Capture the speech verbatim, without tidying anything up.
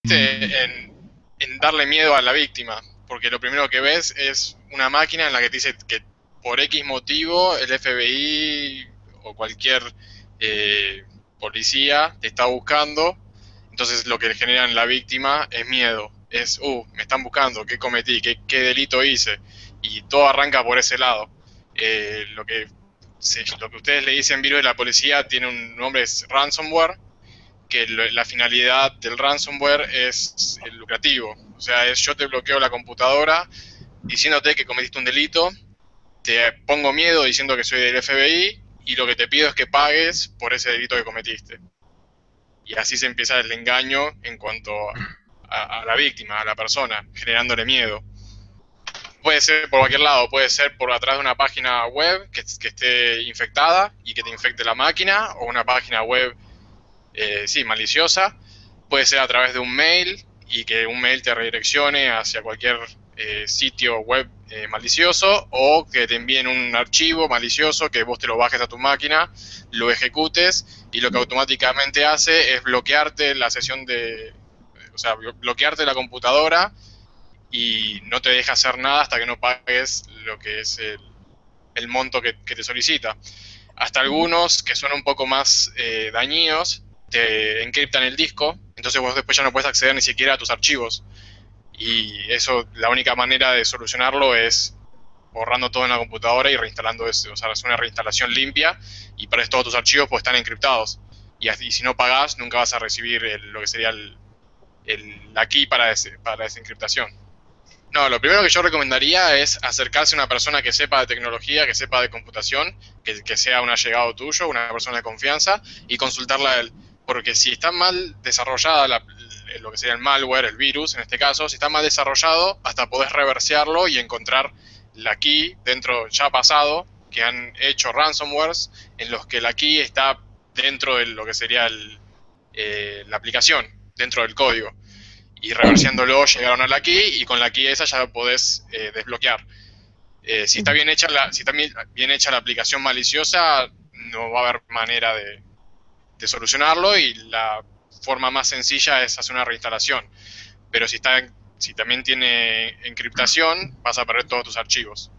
en, en darle miedo a la víctima, porque lo primero que ves es una máquina en la que te dice que por X motivo el F B I o cualquier eh, policía te está buscando. Entonces lo que le genera en la víctima es miedo, es, uh, me están buscando, ¿qué cometí? ¿Qué, qué delito hice? Y todo arranca por ese lado. Eh, lo, que, se, lo que ustedes le dicen virus de la policía tiene un nombre, es ransomware, que la finalidad del ransomware es el lucrativo. O sea, es yo te bloqueo la computadora diciéndote que cometiste un delito, te pongo miedo diciendo que soy del F B I y lo que te pido es que pagues por ese delito que cometiste. Y así se empieza el engaño en cuanto a, a la víctima, a la persona, generándole miedo. Puede ser por cualquier lado, puede ser por atrás de una página web que, que esté infectada y que te infecte la máquina, o una página web Eh, sí, maliciosa. Puede ser a través de un mail y que un mail te redireccione hacia cualquier eh, sitio web eh, malicioso, o que te envíen un archivo malicioso que vos te lo bajes a tu máquina, lo ejecutes y lo que automáticamente hace es bloquearte la sesión de, o sea, bloquearte la computadora y no te deja hacer nada hasta que no pagues lo que es el, el monto que, que te solicita. Hasta algunos que son un poco más eh, dañinos te encriptan el disco, entonces vos después ya no puedes acceder ni siquiera a tus archivos. Y eso, la única manera de solucionarlo es borrando todo en la computadora y reinstalando eso. O sea, es una reinstalación limpia y para eso todos tus archivos pues están encriptados. Y, así, y si no pagás, nunca vas a recibir el, lo que sería el, el, la key para, ese, para esa encriptación. No, lo primero que yo recomendaría es acercarse a una persona que sepa de tecnología, que sepa de computación, que, que sea un allegado tuyo, una persona de confianza, y consultarla a él. Porque si está mal desarrollada la, lo que sería el malware, el virus en este caso, si está mal desarrollado, hasta podés reversearlo y encontrar la key dentro, ya pasado, que han hecho ransomwares en los que la key está dentro de lo que sería el, eh, la aplicación, dentro del código. Y reverseándolo llegaron a la key y con la key esa ya lo podés eh, desbloquear. Eh, si está bien hecha la, si está bien hecha la aplicación maliciosa, no va a haber manera de, de solucionarlo y la forma más sencilla es hacer una reinstalación. Pero si, está, si también tiene encriptación, vas a perder todos tus archivos.